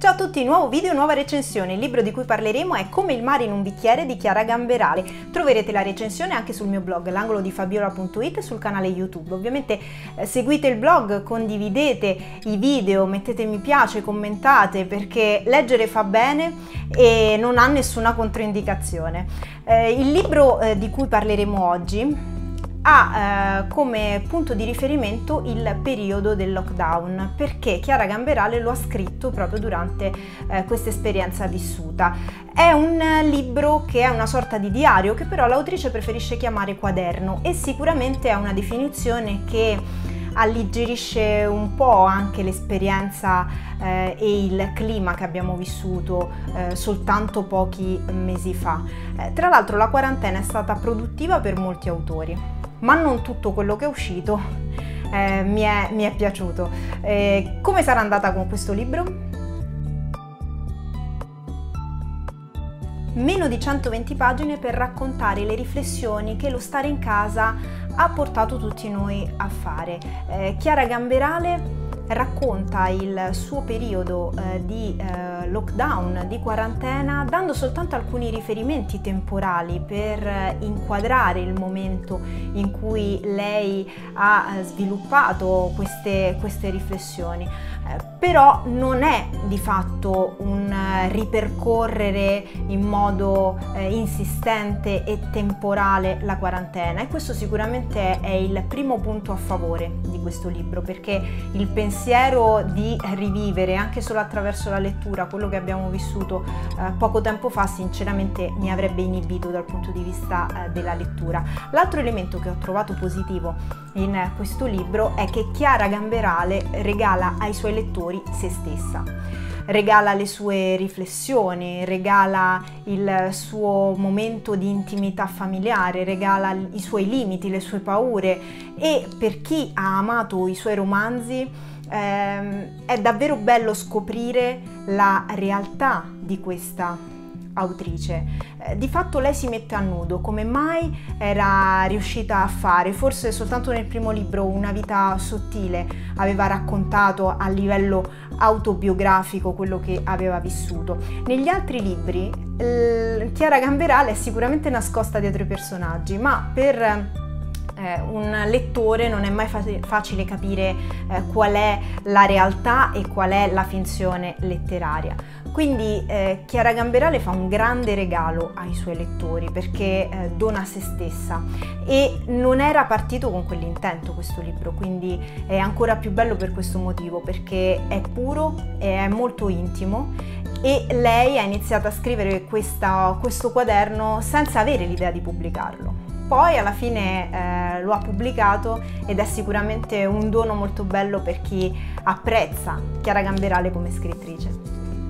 Ciao a tutti, nuovo video, nuova recensione. Il libro di cui parleremo è Come il mare in un bicchiere di Chiara Gamberale. Troverete la recensione anche sul mio blog, l'angolodifabiola.it, e sul canale YouTube. Ovviamente seguite il blog, condividete i video, mettete mi piace, commentate, perché leggere fa bene e non ha nessuna controindicazione. Il libro di cui parleremo oggi ha come punto di riferimento il periodo del lockdown, perché Chiara Gamberale lo ha scritto proprio durante questa esperienza vissuta. È un libro che è una sorta di diario, che però l'autrice preferisce chiamare quaderno, e sicuramente è una definizione che alleggerisce un po' anche l'esperienza e il clima che abbiamo vissuto soltanto pochi mesi fa. Tra l'altro la quarantena è stata produttiva per molti autori, ma non tutto quello che è uscito mi è piaciuto. Come sarà andata con questo libro? Meno di 120 pagine per raccontare le riflessioni che lo stare in casa ha portato tutti noi a fare. Chiara Gamberale racconta il suo periodo di lockdown, di quarantena, dando soltanto alcuni riferimenti temporali per inquadrare il momento in cui lei ha sviluppato queste riflessioni. Però non è di fatto un ripercorrere in modo insistente e temporale la quarantena, e questo sicuramente è il primo punto a favore di questo libro, perché il pensiero di rivivere anche solo attraverso la lettura quello che abbiamo vissuto poco tempo fa sinceramente mi avrebbe inibito dal punto di vista della lettura. L'altro elemento che ho trovato positivo in questo libro è che Chiara Gamberale regala ai suoi lettori se stessa, regala le sue riflessioni, regala il suo momento di intimità familiare, regala i suoi limiti, le sue paure, e per chi ha amato i suoi romanzi è davvero bello scoprire la realtà di questa autrice. Di fatto lei si mette a nudo, come mai era riuscita a fare. Forse soltanto nel primo libro, Una vita sottile, aveva raccontato a livello autobiografico quello che aveva vissuto. Negli altri libri Chiara Gamberale è sicuramente nascosta dietro i personaggi, ma per un lettore non è mai facile capire qual è la realtà e qual è la finzione letteraria. Quindi Chiara Gamberale fa un grande regalo ai suoi lettori, perché dona se stessa, e non era partito con quell'intento questo libro, quindi è ancora più bello per questo motivo, perché è puro e è molto intimo, e lei ha iniziato a scrivere questo quaderno senza avere l'idea di pubblicarlo. Poi alla fine lo ha pubblicato, ed è sicuramente un dono molto bello per chi apprezza Chiara Gamberale come scrittrice.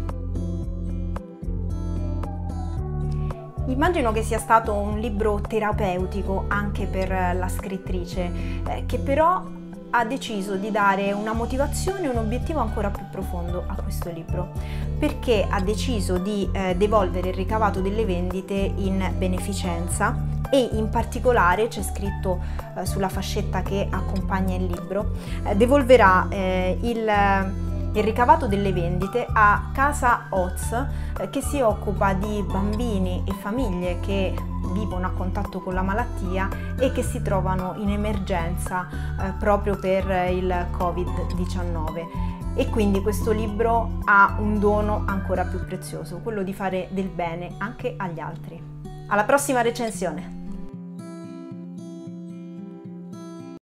Immagino che sia stato un libro terapeutico anche per la scrittrice, che però ha deciso di dare una motivazione e un obiettivo ancora più profondo a questo libro, perché ha deciso di devolvere il ricavato delle vendite in beneficenza, e in particolare c'è scritto sulla fascetta che accompagna il libro, devolverà il ricavato delle vendite a Casa Oz, che si occupa di bambini e famiglie che vivono a contatto con la malattia e che si trovano in emergenza proprio per il Covid-19. E quindi questo libro ha un dono ancora più prezioso, quello di fare del bene anche agli altri. Alla prossima recensione!